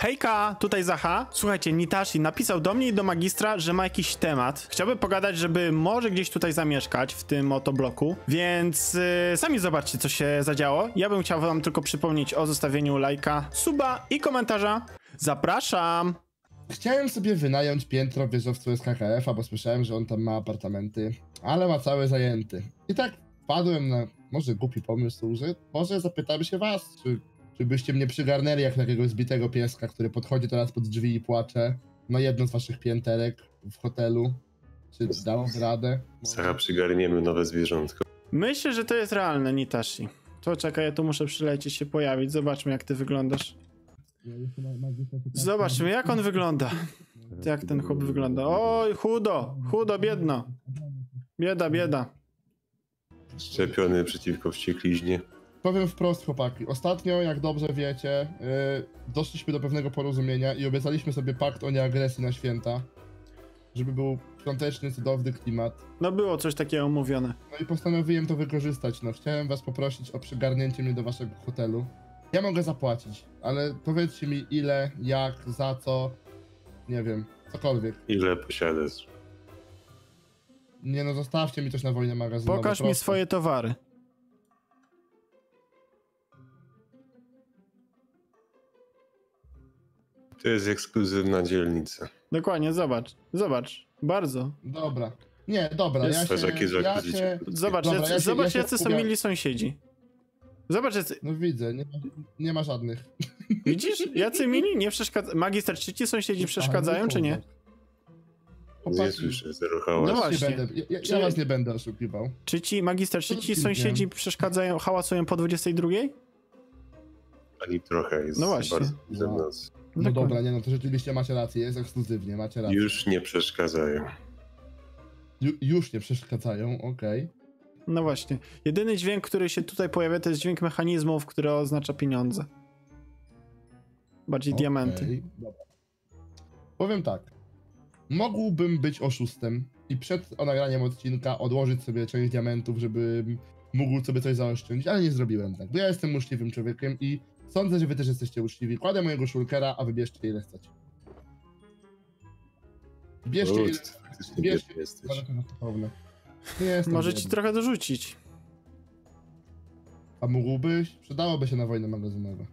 Hejka, tutaj Zacha. Słuchajcie, Nitashi napisał do mnie i do magistra, że ma jakiś temat. Chciałby pogadać, żeby może gdzieś tutaj zamieszkać, w tym oto bloku. Więc sami zobaczcie, co się zadziało. Ja bym chciał wam tylko przypomnieć o zostawieniu lajka, suba i komentarza. Zapraszam! Chciałem sobie wynająć piętro w wieżowcu SKKF-a, bo słyszałem, że on tam ma apartamenty, ale ma cały zajęty. I tak wpadłem na może głupi pomysł, że może zapytam się was, czy byście mnie przygarnęli jak takiego zbitego pieska, który podchodzi teraz pod drzwi i płacze na jedno z waszych pięterek w hotelu. Czy dałoby radę? Zacha, przygarniemy nowe zwierzątko. Myślę, że to jest realne, Nitashi. To czekaj, ja tu muszę przylecieć się pojawić. Zobaczmy, jak ty wyglądasz. Zobaczmy, jak on wygląda. Jak ten chłop wygląda. Oj, chudo, chudo, biedno. Bieda, bieda. Szczepiony przeciwko wściekliźnie. Powiem wprost, chłopaki. Ostatnio, jak dobrze wiecie, doszliśmy do pewnego porozumienia i obiecaliśmy sobie pakt o nieagresji na święta, żeby był świąteczny, cudowny klimat. No było coś takiego mówione. No i postanowiłem to wykorzystać. No, chciałem was poprosić o przygarnięcie mnie do waszego hotelu. Ja mogę zapłacić, ale powiedzcie mi ile, jak, za co, nie wiem, cokolwiek. Ile posiadasz? Nie no, zostawcie mi coś na wojnę magazynową. Pokaż mi swoje towary. To jest ekskluzywna dzielnica. Dokładnie, zobacz. Zobacz. Bardzo. Dobra. Nie, dobra, ja się... Zobacz, Dobra, zobacz jacy są mili sąsiedzi. Zobacz, jacy... No widzę, nie ma żadnych. Widzisz? Jacy mili? Nie przeszkadzają. Magister, czy ci sąsiedzi przeszkadzają, czy nie? Nie słyszę, zero hałas. No właśnie. Ja was nie będę oszukiwał. Czy ci, magister, czy ci sąsiedzi przeszkadzają, hałasują po 22? Ani trochę, jest No właśnie. bardzo za noc. No dobra, nie no, to rzeczywiście macie rację, jest ekskluzywnie, macie rację. Już nie przeszkadzają. Już nie przeszkadzają, okej. No właśnie. Jedyny dźwięk, który się tutaj pojawia, to jest dźwięk mechanizmów, który oznacza pieniądze. Bardziej diamenty. Dobra. Powiem tak. Mógłbym być oszustem i przed nagraniem odcinka odłożyć sobie część diamentów, żebym mógł sobie coś zaoszczędzić, ale nie zrobiłem tak, bo ja jestem uczciwym człowiekiem i sądzę, że wy też jesteście uczciwi. Kładę mojego shulkera, a wybierzcie ile chcecie. Bierzcie ile... Bierzcie jesteś. Może ci trochę dorzucić. A mógłbyś? Przydałoby się na wojnę magazynową.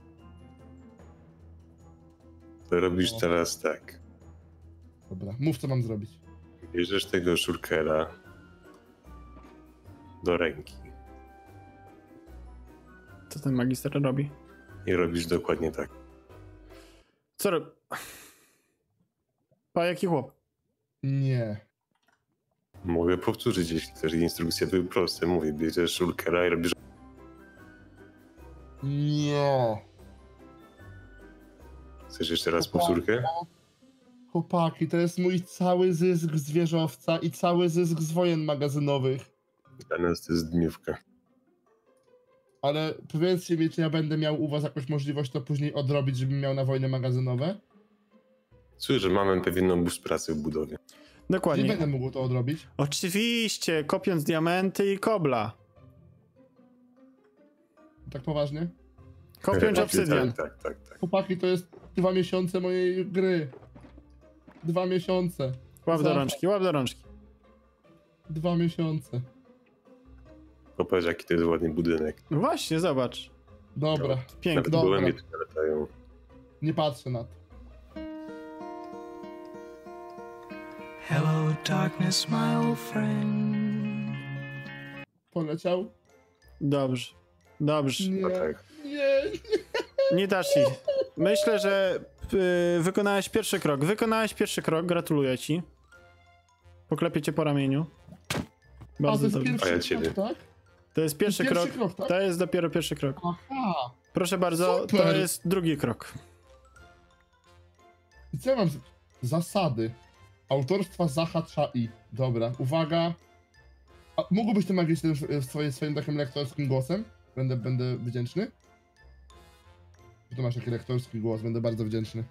To robisz teraz tak. Dobra, mów co mam zrobić. Bierzesz tego shulkera do ręki Co ten magister robi? i robisz dokładnie tak. Co robi? Pa, jaki chłop? Nie. Mogę powtórzyć, jeśli chcesz. Instrukcje były proste. Mówię, bierzesz shulkera i robisz... Nie. Chcesz jeszcze raz powtórkę? Chłopaki, to jest mój cały zysk z wieżowca i cały zysk z wojen magazynowych. Dla nas to jest dniówka. Ale powiedzcie mi, czy ja będę miał u was jakąś możliwość to później odrobić, żebym miał na wojny magazynowe? Słyszę, że mamy pewien obóz pracy w budowie. Dokładnie. Nie będę mógł to odrobić? Oczywiście, kopiąc diamenty i kobla. Tak poważnie? Kopiąc obsydian. Tak. Chłopaki, to jest 2 miesiące mojej gry. 2 miesiące. Łap do rączki, łap do rączki. 2 miesiące. Popatrz, jaki to jest ładny budynek. No właśnie, zobacz. Dobra, Pięknie. Nawet Dobra. gołębie tutaj latają. nie patrzę na to. Hello, darkness, my old friend. Poleciał? Dobrze. Dobrze. Nie, No tak. nie. Nitashi, myślę, że wykonałeś pierwszy krok. Wykonałeś pierwszy krok, gratuluję ci. Poklepię cię po ramieniu. A to Bardzo jest dobrze. A ja pierwszy ciebie. krok, tak? To jest pierwszy krok. tak? To jest dopiero pierwszy krok. Aha. Proszę bardzo, to Super. jest drugi krok. I co ja mam? Zasady. Autorstwa Zacha Chai. Dobra, uwaga. A mógłbyś to magić swoim takim lektorskim głosem? Będę wdzięczny. Tu masz taki lektorski głos, będę bardzo wdzięczny.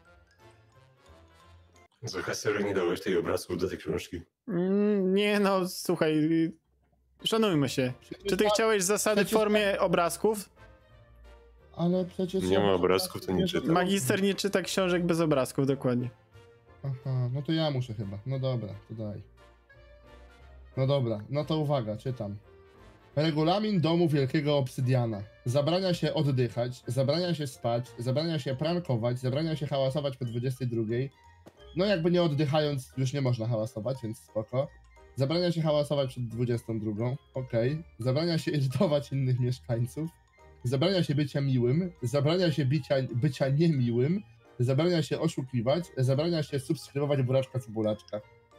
Zacha, serio nie dałeś tej obrazków do tej książki? Nie no, słuchaj, szanujmy się. Czy ty chciałeś zasady w formie obrazków? Ale przecież... Nie ja ma muszę obrazków, dać- to nie czytam. Magister nie czyta książek bez obrazków, dokładnie. Aha, no to ja muszę chyba. No dobra, to daj. No dobra, no to uwaga, czytam. Regulamin domu Wielkiego Obsydiana. Zabrania się oddychać, zabrania się spać, zabrania się prankować, zabrania się hałasować po 22. No jakby nie oddychając już nie można hałasować, więc spoko. Zabrania się hałasować przed 22. Okej. Zabrania się irytować innych mieszkańców. Zabrania się bycia miłym. Zabrania się bycia niemiłym. Zabrania się oszukiwać. Zabrania się subskrybować buraczka co buraczka.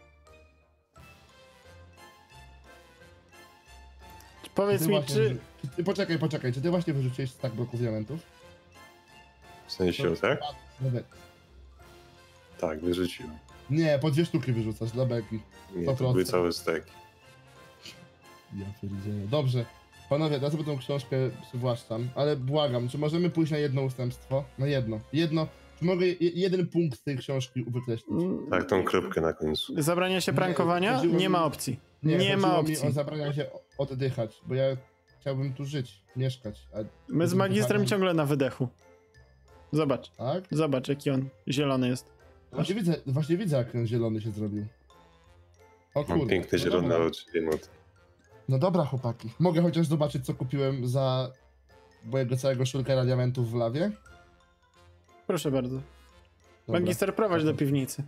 Powiedz mi, czy... Poczekaj, czy ty właśnie wyrzuciłeś stack bloków diamentów? W sensie, tak? Dobra. Tak, wyrzuciłem. Nie, po 2 sztuki wyrzucasz dla beki. Nie, To to były proste. całe steki. Ja pierdzielę. Dobrze. Panowie, ja sobie tą książkę przywłaszczam, ale błagam, czy możemy pójść na jedno ustępstwo? Na jedno. Czy mogę jeden punkt z tej książki wykreślić? Tak, tą kropkę na końcu. Zabrania się Nie, prankowania? chodziło Nie mi- ma opcji. Nie, Nie ma chodziło mi opcji. o zabrania się oddychać, bo ja chciałbym tu żyć, mieszkać. A My z magistrem oddychanie- ciągle na wydechu. Zobacz, Tak? zobacz jaki on zielony jest. Właśnie widzę, jak ten zielony się zrobił. O Mam kurde. piękne no zielone dobra. oczy, wiem o tym. No dobra, chłopaki. Mogę chociaż zobaczyć, co kupiłem za mojego całego szulkera diamentów w lawie? Proszę bardzo. Dobra. Magister, prowadź do piwnicy.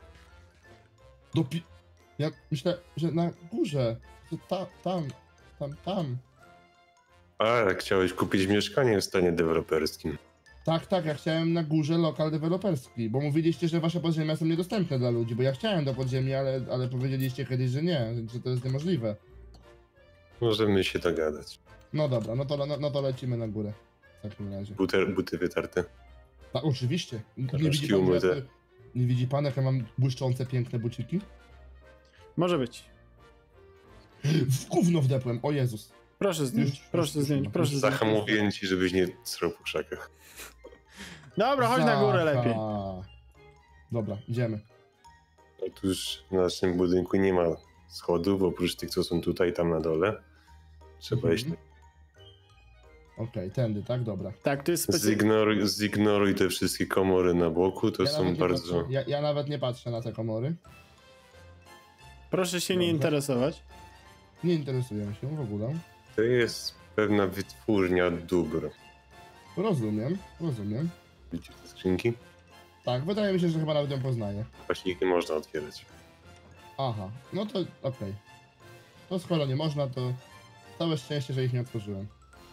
Ja myślę, że na górze. Że tam. A, chciałeś kupić mieszkanie w stanie deweloperskim. Tak, ja chciałem na górze lokal deweloperski, bo mówiliście, że wasze podziemia są niedostępne dla ludzi, bo ja chciałem do podziemi, ale powiedzieliście kiedyś, że nie, że to jest niemożliwe. Możemy się dogadać. No dobra, no to lecimy na górę. W takim razie. Buty wytarte. Tak, oczywiście. Rączki umyte. Nie widzi pan, jak ja mam błyszczące, piękne buciki? Może być. W gówno wdepłem, o Jezus. Proszę zdjąć, Już, proszę już, zdjąć, już. proszę zdjąć. Zahamówiłem ci, żebyś nie srał po krzakach. Dobra, chodź na górę Zacha. lepiej. Dobra, idziemy. Otóż w naszym budynku nie ma schodów, oprócz tych, co są tutaj, tam na dole. Trzeba iść. Okej, tędy, tak? Dobra. Tak, to jest specjalnie. Zignoruj te wszystkie komory na boku, to są nawet nie bardzo... patrzę, ja nawet nie patrzę na te komory. Proszę się nie Dobrze. interesować. Nie interesuję się w ogóle. To jest pewna wytwórnia dóbr. Rozumiem. Widzicie te skrzynki? Tak, wydaje mi się, że chyba nawet ją poznaję. Właśnie ich nie można otwierać. Aha, no to okej. To skoro nie można, to całe szczęście, że ich nie otworzyłem.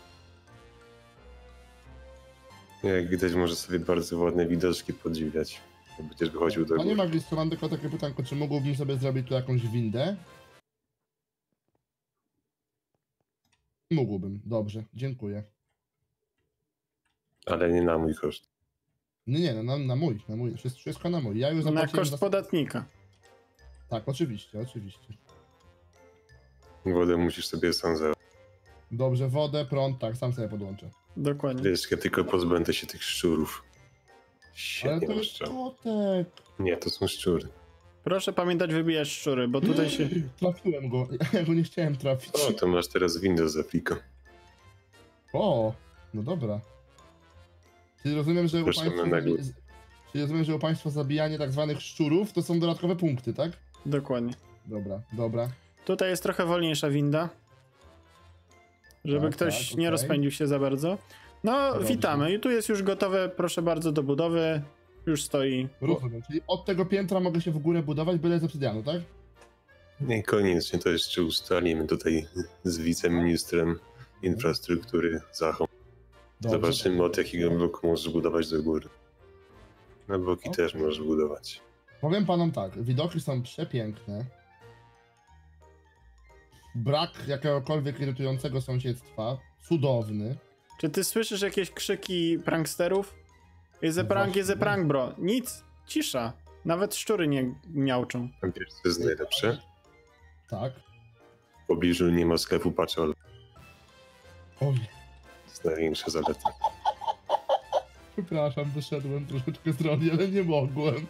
Jak widać, może sobie bardzo ładne widoczki podziwiać. Jak będziesz wychodził do Panie góry. magistru, mam tylko takie pytanko, czy mógłbym sobie zrobić tu jakąś windę? Mógłbym, dobrze, dziękuję. Ale nie na mój koszt. Nie, no na mój, wszystko na mój. Ja już Na zapłaciłem koszt podatnika. Tak, oczywiście. Wodę musisz sobie sam załatwić. Dobrze, wodę, prąd, tak, sam sobie podłączę. Dokładnie. Wiesz, ja tylko pozbędę się tych szczurów. Ale Świetnie to masz jest strzał. kotek. Nie, to są szczury. Proszę pamiętać wybijać szczury, bo tutaj się... Trafiłem go, ja go nie chciałem trafić. O, to masz teraz Windows Apliko. O, no dobra. Czyli rozumiem, że Proszę na górę. u Państwa zabijanie tak zwanych szczurów to są dodatkowe punkty, tak? Dokładnie. Dobra. Tutaj jest trochę wolniejsza winda. Żeby Tak, ktoś tak, nie okej. rozpędził się za bardzo. No, Dobrze. witamy. I tu jest już gotowe, proszę bardzo, do budowy. Już stoi. Rozumiem, czyli od tego piętra mogę się w górę budować byle z obsydianu, tak? Niekoniecznie, to jeszcze ustalimy tutaj z wiceministrem infrastruktury Zachą. Dobrze. Zobaczymy, od jakiego bloku możesz budować do góry. Na bloki Okej. też możesz budować. Powiem panom tak, widoki są przepiękne. Brak jakiegokolwiek irytującego sąsiedztwa. Cudowny. Czy ty słyszysz jakieś krzyki pranksterów? Jest a prank, Właśnie. jest a prank, bro. Nic. Cisza. Nawet szczury nie miauczą. A wiesz, co jest najlepsze? Tak. W pobliżu nie ma sklepu Paczol. Oj, To jest największa zaleta. przepraszam, wyszedłem troszeczkę z roli, ale nie mogłem.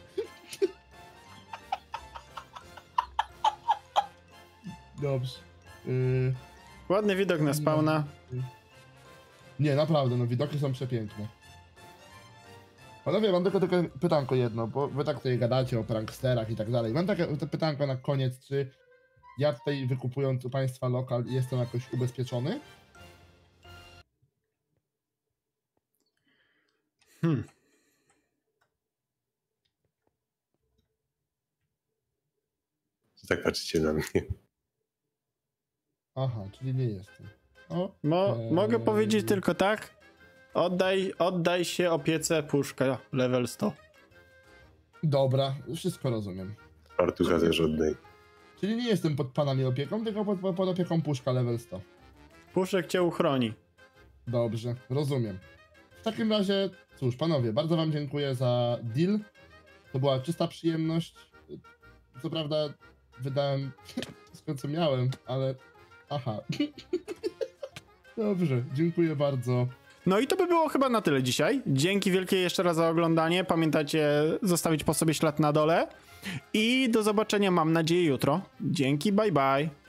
Dobrze. Ładny widok na spawna. Nie, naprawdę, no widoki są przepiękne. Panowie, mam tylko pytanko jedno, bo wy tak tutaj gadacie o pranksterach i tak dalej. Mam takie pytanko na koniec, czy ja tutaj wykupując u państwa lokal jestem jakoś ubezpieczony? Tak patrzycie na mnie. Aha, czyli nie jestem. O, Mogę powiedzieć tylko tak. Oddaj się opiece puszka level 100. dobra, wszystko rozumiem. Fartucha też oddaj. Czyli nie jestem pod panami opieką, tylko pod opieką puszka level 100. Puszek cię uchroni. Dobrze, rozumiem. W takim razie, cóż, panowie, bardzo wam dziękuję za deal. To była czysta przyjemność. Co prawda wydałem wszystko, co miałem, ale... Aha. Dobrze, dziękuję bardzo. No i to by było chyba na tyle dzisiaj. Dzięki wielkie jeszcze raz za oglądanie. Pamiętajcie zostawić po sobie ślad na dole. I do zobaczenia, mam nadzieję, jutro. Dzięki, bye bye.